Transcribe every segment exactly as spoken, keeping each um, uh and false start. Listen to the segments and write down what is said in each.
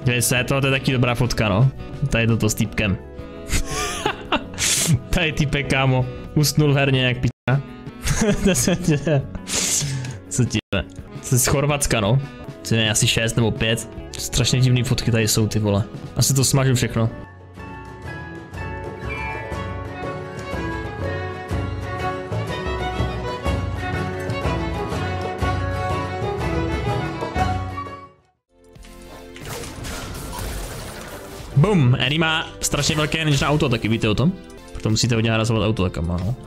Dívej se, tohle je taky dobrá fotka, no. Tady toto s týpkem. Tady týpek, kámo. Usnul herně jak piča. Co ti je? Jsi z Chorvatska, no. Jsi ne, asi šest nebo pět. Strašně divný fotky tady jsou, ty vole. Asi to smažu všechno. Bum, Annie má strašně velké nežné auto, taky víte o tom? Proto musíte hodně narazovat auto, tak má, no.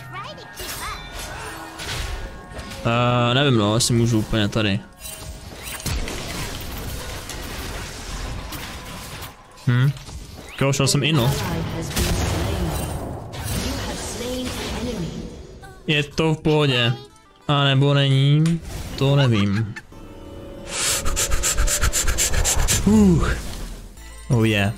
Uh, nevím, no, asi můžu úplně tady. Hm. Koho šel jsem in, no. Je to v pohodě. A nebo není, to nevím. Uh. Oh yeah.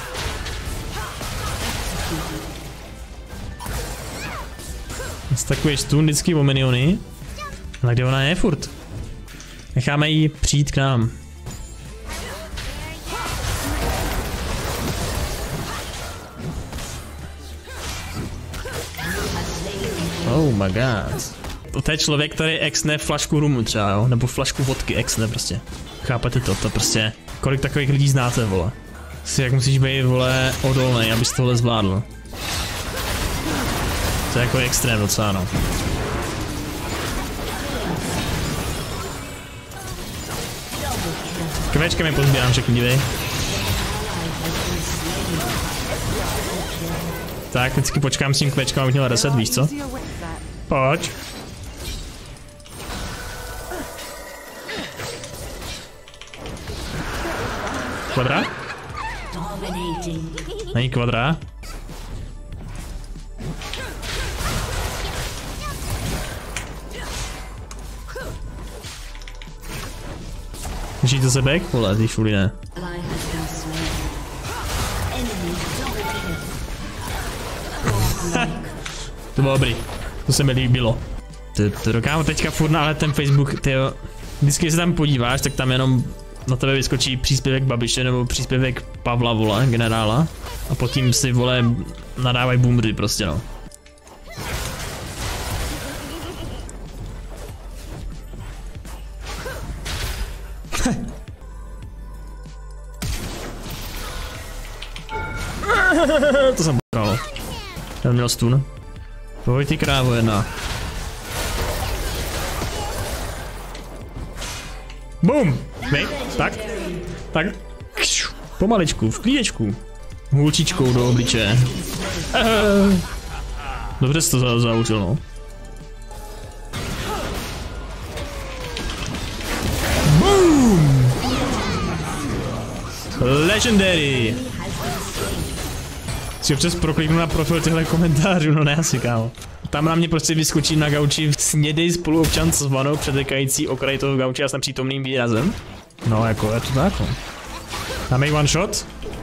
Takový stůl vždycky o miniony. Ale kde ona je furt? Necháme jí přijít k nám. Oh my god. To je člověk, který exne flašku rumu třeba, jo? Nebo flašku vodky exne prostě. Chápete to? To prostě. Kolik takových lidí znáte, vole? Si jak musíš být, vole, odolnej, abys tohle zvládl. To je jako extrém docela, no. Kvečka mi pozbírám všechny, dívej. Tak, vždycky počkám s tím kvečkem, abych měla deset, víš co? Pojď. Kvadra? Není kvadra? Můžeš to sebek? Vole, ty šuli ne. To bylo dobrý. To se mi líbilo. To, to dokámu teďka furt, ale ten Facebook, tyjo. Vždycky, když se tam podíváš, tak tam jenom na tebe vyskočí příspěvek Babiše nebo příspěvek Pavla, vole, generála. A potom si, vole, nadávají boomry prostě, no. To jsem potkal. Já měl stun. Pojď ty krávo jedna. Bum! Vej, tak. Tak. Pomaličku, v klídečku. Hůlčičkou do obličeje. Dobře jsi to za zaučil, no. Boom! Legendary! Si občas prokliknu na profil těchto komentářů, no ne asi, kámo. Tam na mě prostě vyskočí na gauči snědej spoluobčan s vanou předekající okraj toho gauče a s nepřítomným výrazem. No jako je to tak, no. Dáme jí one shot.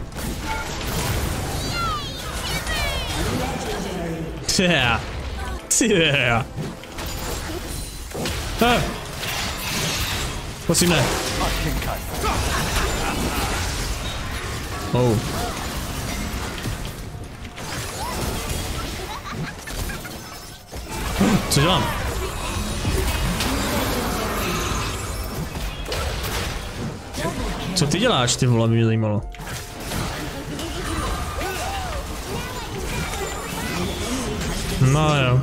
Yeah. Yeah. Ah. Prosím ne. Oh. Co dělám? Co ty děláš, ty vole, by mě zajímalo. No jo.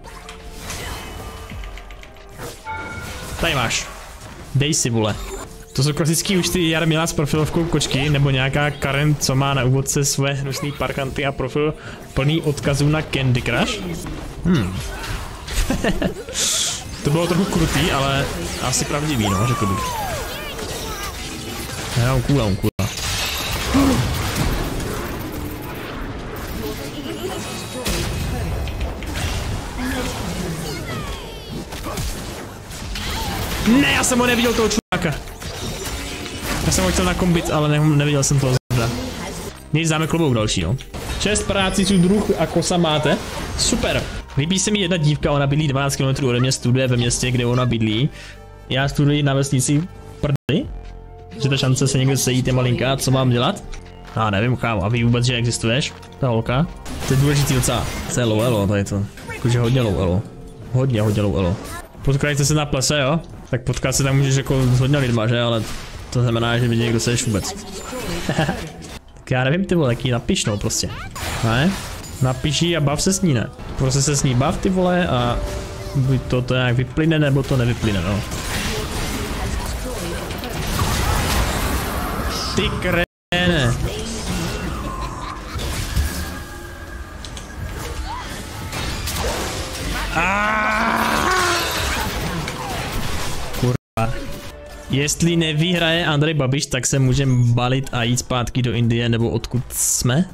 Tady máš. Dej si, vole. To jsou klasický už ty Jarmila s profilovkou kočky, nebo nějaká Karen, co má na úvodce své hnusný parkanty a profil plný odkazů na Candy Crush. Hmm. To bylo trochu krutý, ale asi pravdivý, no, řekl bych. Já dám cooldown, kurva. Ne, já jsem ho neviděl, toho čuráka. Já jsem ho chtěl nakombit, ale ne, neviděl jsem toho zda. Nic, dáme klobouk další, no. Šest prácíců druh a kosa máte. Super. Líbí se mi jedna dívka, ona bydlí dvanáct kilometrů ode mě, studuje ve městě, kde ona bydlí. Já studuji na vesnici Prdly. že ta šance se někde sejít je malinká, co mám dělat? Já nevím, kámo, a ví vůbec, že existuješ, ta holka? To je důležitý docela. To je low elo, tady to. Jakože hodně low elo. Hodně, hodně low elo. Potkajte se na plese, jo? Tak potkat se tam můžeš jako s hodně lidma, že? Ale to znamená, že vidí, kdo seš vůbec. Tak já nevím, ty vole, jaký napiš, no prostě. Ne? Napiš jí a bav se s ní, ne? Prostě se s ní bav, ty vole, a buď to, to nějak vyplyne, nebo to nevyplyne, no. Ty kréne. Kurva. Jestli nevyhraje Andrej Babiš, tak se můžeme balit a jít zpátky do Indie, nebo odkud jsme?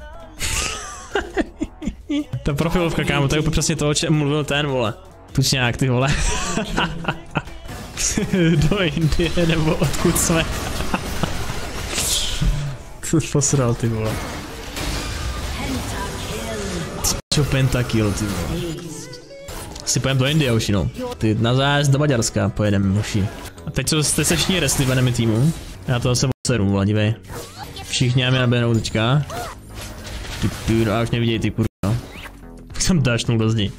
Ta profilovka, kámo, to je úplně přesně to, o čem mluvil ten, vole. Tučňák, ty vole. Do Indie, nebo odkud jsme? To posral, ty vole. Čo pentakill, ty vole. Asi pojedem do Indie, už no. Ty na zájezd do Maďarska pojedeme, už. A teď co jste se všichni restli v enemy týmu. Já to zase seru, vole, dívej. Všichni mě naběhnou teďka. Ty půjdu, a už neviděj, ty kurva. Jsem dášnul do zdi.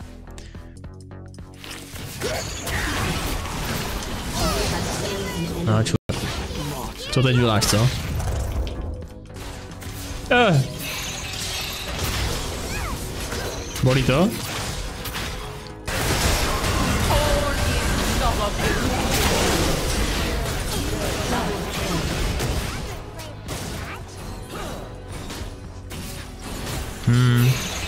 No čurku. Co teď děláš, co? Eh. Bolí to? Hmm.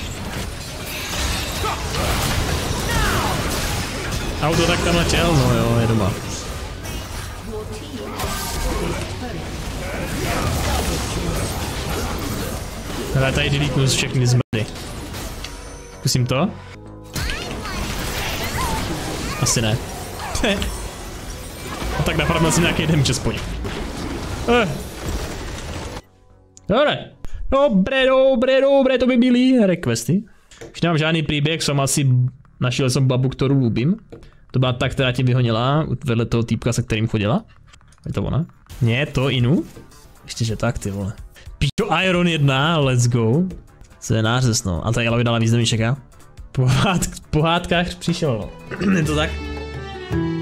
Auto tak tam letěl, no jo, je doma. Ale tady delete všechny zmrdy. Zkusím to? Asi ne. A tak napadl jsem nějaký damage aspoň. Eh. Dobré. Dobré, dobré, dobré, to by byly requesty. Už nemám žádný příběh, jsem asi našel jsem babu, kterou lubím. To byla ta, která tě vyhonila vedle toho týpka, se kterým chodila. Je to ona? Ne, to Inu? Ještě že tak, ty vole. Píčo, Iron jedna, let's go. Co je nářez, no. A ta Jela vydala významný čeká. Po hádkách přišel, no. Je to tak?